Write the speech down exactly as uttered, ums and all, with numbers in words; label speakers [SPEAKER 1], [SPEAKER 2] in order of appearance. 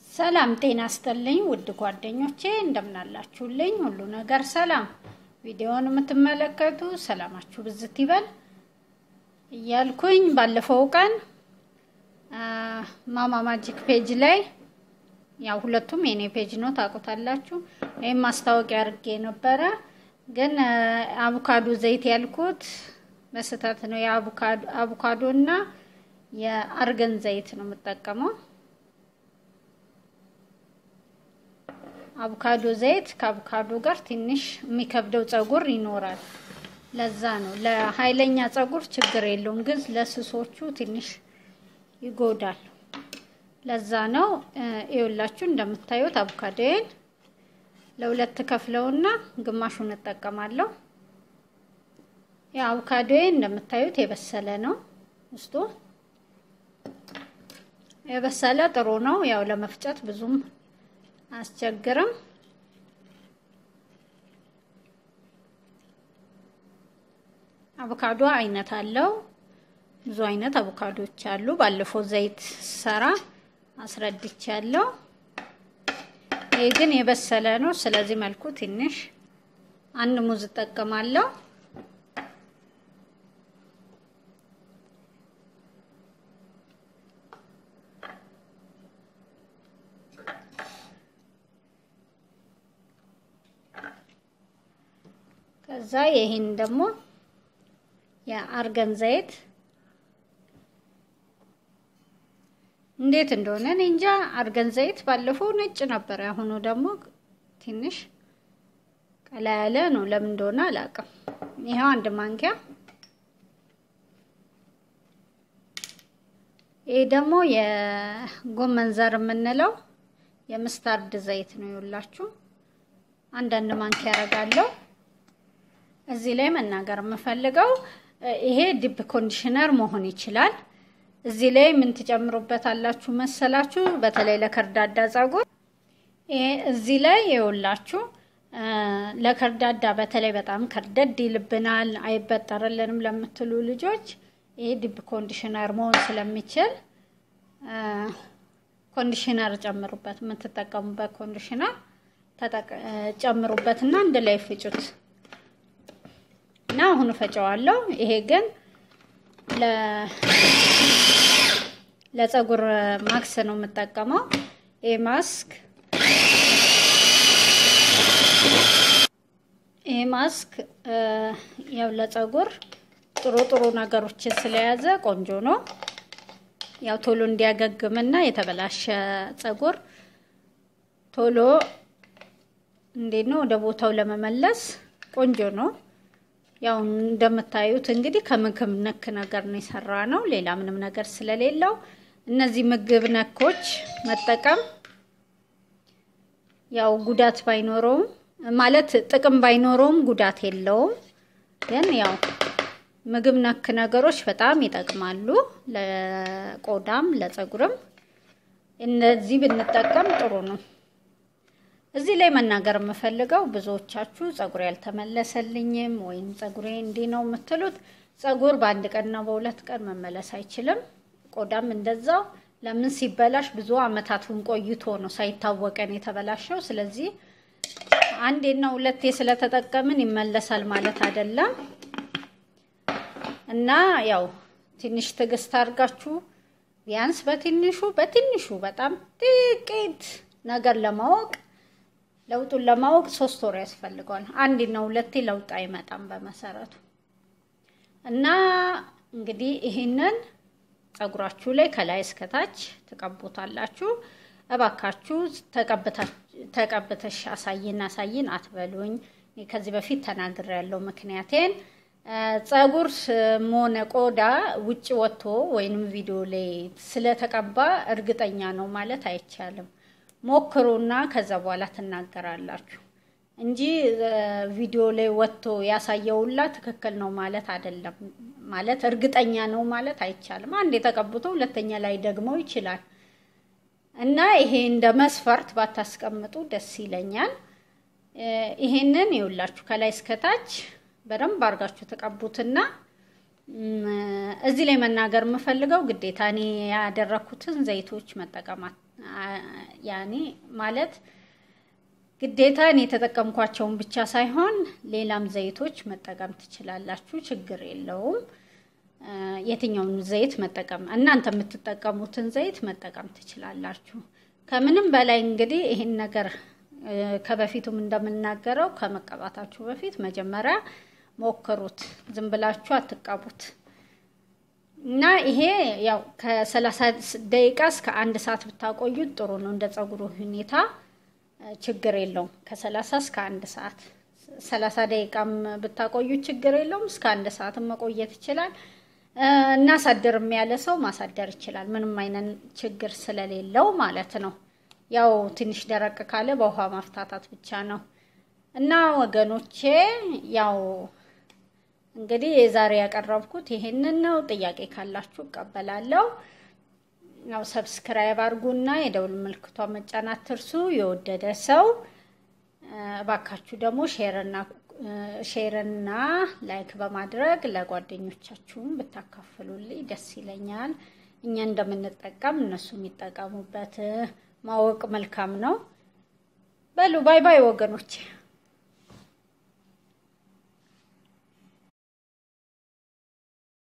[SPEAKER 1] ሰላም ጤና ይስጥልኝ ውድ ጓደኞቼ እንደምን አላችሁልኝ ሁሉ ነገር ሰላም ቪዲዮውን የምትመለከቱ ሰላማችሁ ብዝት ይበል እያልኩኝ ባለፈው ቀን ማማ ማጂክ ፔጅ ላይ ያው ሁለቱም የኔ ፔጅ ነው ታውቁታላችሁ እኔም ማስታወቂያ አድርጌ ነበር ግን አቮካዶ ዘይት ያልኩት በስተት ነው የአቮካዶ አቮካዶና የአርገን ዘይት ነው የምጠቀመው አቮካዶ ዘይት ከአቮካዶ ጋር ትንሽ የሚከብደው ጸጉር ይኖራል ለዛ ነው ለኃይለኛ ጸጉር ችግር የለውም ግን ለስሶቹ ትንሽ ይጎዳል ለዛ ነው ይኸውላችሁ እንደምታዩት አቮካዶን ለሁለት ከፍለውና ግማሹን ተጠቀማለሁ ያ አቮካዶን እንደምታዩት የበሰለ ነው ውስጡ የበሰለ ጥሩ ነው ያው ለመፍጨት ብዙም አስቸግርም አቮካዶ አይነት አለው ብዙ አይነት አቮካዶዎች አሉ ባለፈው ዘይት ሰራ አስረድቻለሁ ይሄ ግን የበሰለ ነው ስለዚህ መልኩ ትንሽ አንድ ሙዝ ተጠቀማለሁ ከዛ ይሄን ደግሞ የአርገን ዘይት እንዴት እንደሆነ እንጃ አርገን ዘይት ባለፈው ነጭ ነበር አሁን ደግሞ ትንሽ ቀላ ያለ ነው ለምን እንደሆነ አላውቅም ይሄው አንድ ማንኪያ ይሄ ደግሞ የጎመን ዘር የምንለው የምስታርድ ዘይት ነው ይውላችሁ አንድ አንድ ማንኪያ አረጋለሁ እዚህ ላይ መናገር የምፈልገው ይሄ ዲፕ ኮንዲሽነር መሆን ይችላል እዚህ ላይ ምን ትጨምሩበታላችሁ መሰላችሁ በተለይ ለከርዳዳ ጸጉር ይሄ እዚህ ላይ ይውላችሁ ለከርዳዳ በተለይ በጣም ከርደድ ይልብናል አይበጠርልንም ለምትሉ ልጆች ይሄ ዲፕ ኮንዲሽነር መሆን ስለሚችል ኮንዲሽነር ጨምሩበት የምትጠቀሙበት ኮንዲሽነር ተጨምሩበትና እንደ ላይ ፍጩት እና አሁን ፈጨዋለሁ ይሄ ግን ለ ለጸጉር ማክስ ነው የምጠቀመው ይሄ ማስክ ይሄ ማስክ ያው ለጸጉር ጥሩ ጥሩ ነገሮች ስለያዘ ቆንጆ ነው ያው ቶሎ እንዲያገግምና የተበላሸ ጸጉር ቶሎ እንዴት ነው ወደ ቦታው ለመመለስ ቆንጆ ነው ያው እንደምታዩት እንግዲህ ከምግብ ነክ ነገር ነው የሰራነው ሌላ ምንም ነገር ስለሌለው እነዚህ ምግብ ነኮች መጠቀም ያው ጉዳት ባይኖረውም ማለት ጥቅም ባይኖረውም ጉዳት የለውም ግን ያው ምግብ ነክ ነገሮች በጣም ይጠቅማሉ ለቆዳም ለጸጉርም እነዚህ ብንጠቀም ጥሩ ነው እዚህ ላይ መናገር የምፈልገው ብዙዎቻችሁ ጸጉር ያልተመለሰልኝም ወይም ጸጉሬ እንዲ ነው የምትሉት ጸጉር በአንድ ቀንና በሁለት ቀን መመለስ አይችልም ቆዳም እንደዛው ለምን ሲበላሽ ብዙ አመታቱን ቆይቶ ነው ሳይታወቀን የተበላሸው ስለዚህ አንዴና ሁለቴ ስለተጠቀምን ይመለሳል ማለት አይደለም እና ያው ትንሽ ትግስት አድርጋችሁ ቢያንስ በትንሹ በትንሹ በጣም ጥቂት ነገር ለማወቅ ለውጡን ለማወቅ ሶስት ወር ያስፈልጋል አንዴና ሁለቴ ለውጥ አይመጣም በመሰረቱ እና እንግዲህ ይሄንን ጸጉራችሁ ላይ ከላይ እስከታች ተቀቡታላችሁ እባካችሁ ተቀበታችሁ ተቀበተሽ አሳይና አሳይን አትበሉኝ ከዚህ በፊት ተናግሬያለሁ ምክንያቴን ጸጉር ሞነ ቆዳ ውጪ ወጥቶ ወይንም ቪዲዮ ላይ ስለተቀባ እርግጠኛ ነው ማለት አይቻልም ሞክሩና ከዛ በኋላ ተናገራላችሁ እንጂ ቪዲዮ ላይ ወጥቶ ያሳየውላ ትክክል ነው ማለት አይደለም ማለት እርግጠኛ ነው ማለት አይቻልም አንዴ ተቀብቶ ሁለተኛ ላይ ደግሞ ይችላል እና ይሄ እንደ መስፈርት ባታስቀምጡ ደስ ይለኛል ይሄንን ይውላችሁ ከላይ እስከታች በደንብ አርጋችሁ ተቀቡትና እዚህ ላይ መናገር የምፈልገው ግዴታ እኔ ያደረኩትን ዘይቶች መጠቀም ያኔ ማለት ግዴታ እኔ ተጠቀምኳቸውን ብቻ ሳይሆን ሌላም ዘይቶች መጠቀም ትችላላችሁ ችግር የለውም የትኛውን ዘይት መጠቀም እናንተ የምትጠቀሙትን ዘይት መጠቀም ትችላላችሁ ከምንም በላይ እንግዲህ ይሄን ነገር ከበፊቱም እንደምናገረው ከመቀባታችሁ በፊት መጀመሪያ ሞክሩት ዝም ብላችሁ አትቀቡት እና ይሄ ያው ከ30 ደቂቃ እስከ አንድ ሰዓት ብታቆዩት ጥሩ ነው እንደ ጸጉሩ ሁኔታ ችግር የለውም ከ30 እስከ አንድ ሰዓት ሰላሳ ደቂቃም ብታቆዩት ችግር የለውም እስከ አንድ ሰዓትም መቆየት ይችላል እና ሳደርም ያለ ሰው ማሳደር ይችላል ምንም አይነት ችግር ስለሌለው ማለት ነው ያው ትንሽ ደረቅ ካለ በውሃ ማፍታታት ብቻ ነው እና ወገኖቼ ያው እንግዲህ ዛሬ ያቀርብኩት ይሄንን ነው ጥያቄ ካላችሁ ቀበላለሁ ያው ሰብስክራይብ አድርጉና የደውል ምልክቷን መጫን አትርሱ የወደደ ሰው ባካችሁ ደግሞ ሼርና ሼርና ላይክ በማድረግ ለጓደኞቻችሁም ብታካፍሉልኝ ደስ ይለኛል እኛ እንደምንጠቀም እነሱ የሚጠቀሙበት ማወቅ መልካም ነው በሉ ባይ ባይ ወገኖቼ